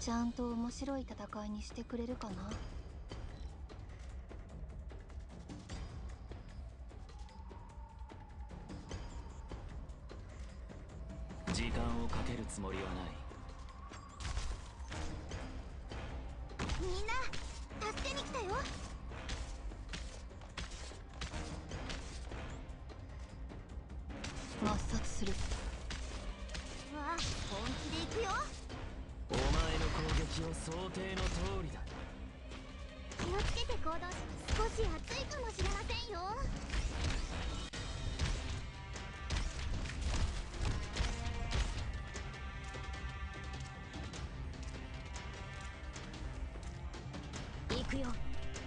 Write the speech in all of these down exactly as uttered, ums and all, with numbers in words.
ちゃんと面白い戦いにしてくれるかな。 時間をかけるつもりはない。 みんな助けに来たよ。 抹殺する。 わあ、本気で行くよ。 お前の攻撃を想定の通りだ。 気をつけて行動します。少し暑いかもしれませんよ。行くよ。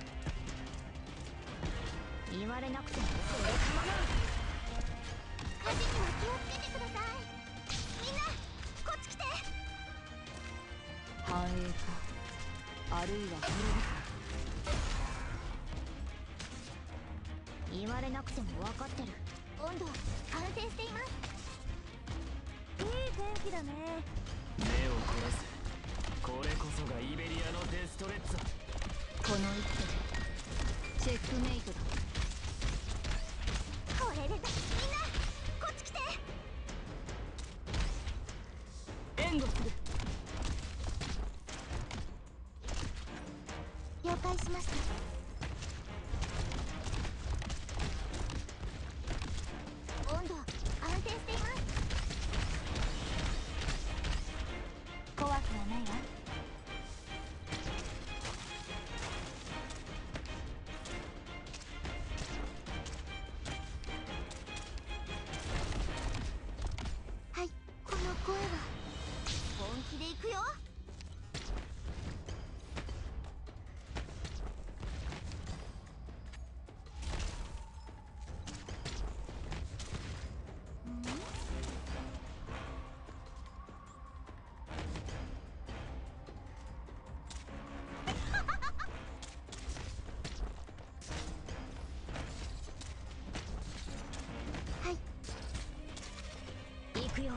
言われなくてもそれ構わない。火事には気をつけてください。みんなこっち来て。 繁栄か、あるいは滅びか。 言われなくても分かってる。温度完成しています。いい天気だね。 目を凝らせ。これこそがイベリアのデストレッツァ。 この一手でチェックメイトだ。 これでみんなこっち来て。 援護する。 了解しました。温度安定しています。怖くはないわ。はい、この声は本気で行くよ。はい、行くよ。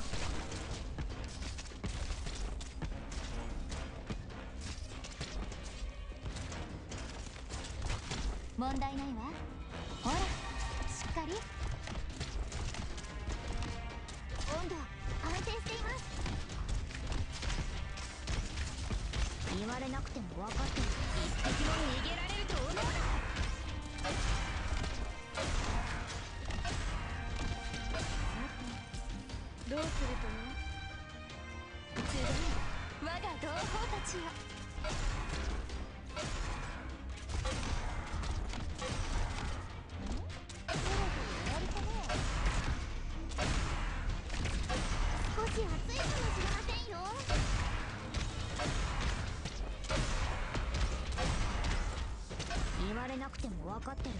問題ないわ。ほら、しっかり。温度安定しています。言われなくても分かってる。一滴も逃げられると思うな。どうするとね。集い我が同胞たちよ。少し暑いかもしれませんよ。言われなくても分かってる。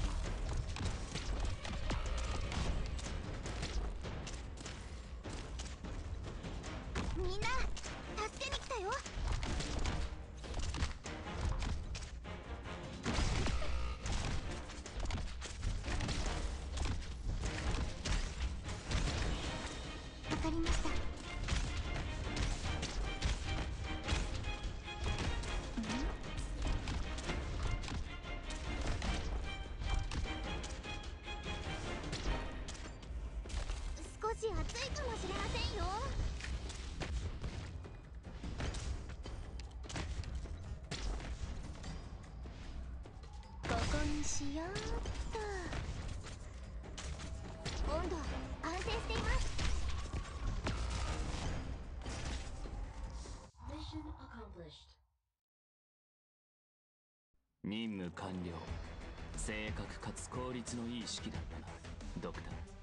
みんな助けに来たよ。わかりました。少し暑いかもしれませんよ。ここにしようっと。温度安定しています。 任務完了。正確かつ効率のいい式だったな、ドクター。